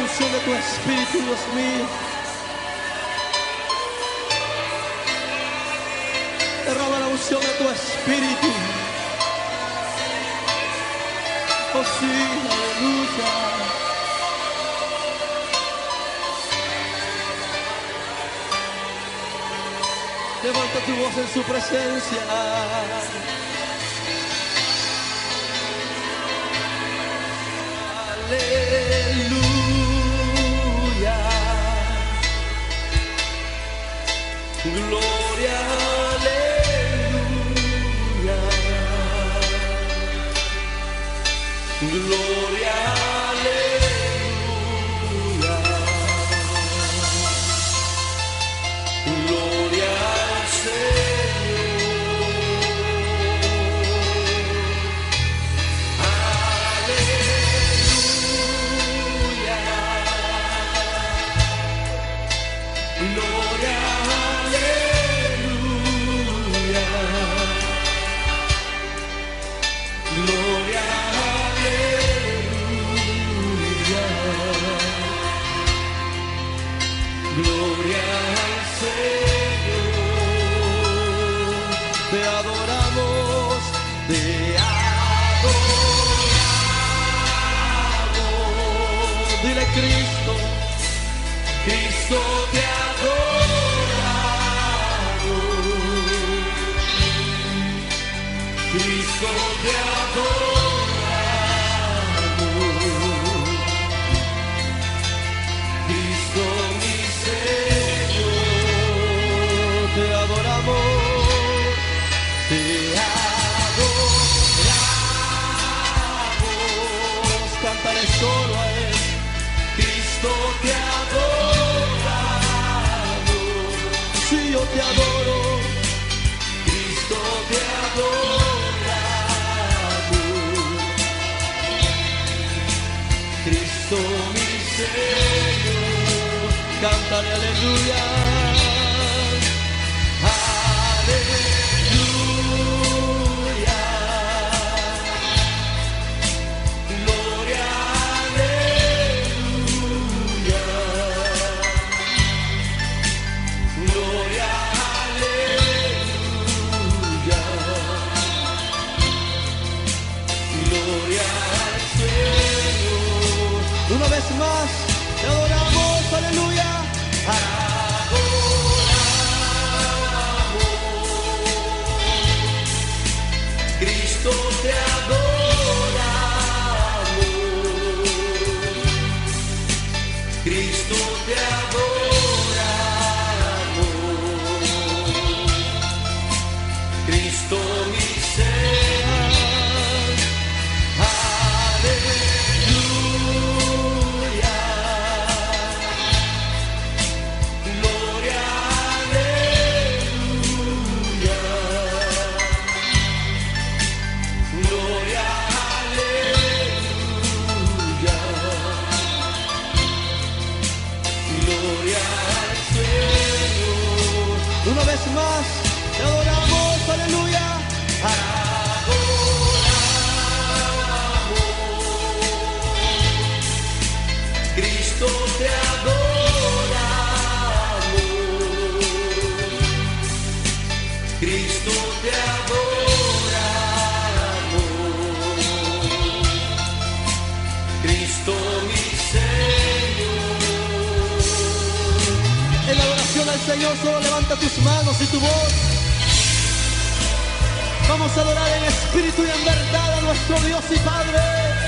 unción de tu Espíritu, Dios mío. Derrama la unción de tu Espíritu. Oh sí, aleluya. Levanta tu voz en su presencia. Aleluya. Gloria, aleluya. Gloria, aleluya. Gloria al Señor. Aleluya. Gloria, aleluya. Gloria, aleluya. Gloria al Señor. Te adoramos, te adoramos. Dile Cristo, Cristo te adoramos. Cristo te adoramos. Cristo mi Señor, te adoramos, te adoramos. Cántale solo a Él. Cristo te adoramos. Si yo te adoro, Cristo te adoramos. Cristo mi Señor, cántale aleluya. Aleluya. Gloria, aleluya. Gloria, aleluya. Gloria al Señor. Una vez más, te adoramos, aleluya. Adoramos. Cristo te adoramos. Cristo te adoramos. Cristo mi Señor. Aleluya. Gloria, aleluya. Gloria, aleluya. Gloria al Señor. Una vez más, te adoramos, aleluya. Adoramos. Cristo te adoramos. Cristo te adoramos. Cristo mi Señor. En la adoración al Señor solo levanta tus manos y tu voz. Vamos a adorar en espíritu y en verdad a nuestro Dios y Padre.